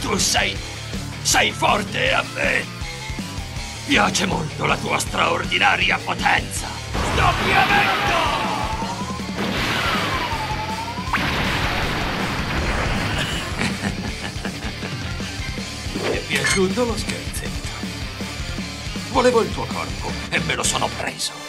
Tu sei forte a me. Piace molto la tua straordinaria potenza. Doppiamento! Mi è piaciuto lo scherzetto. Volevo il tuo corpo e me lo sono preso.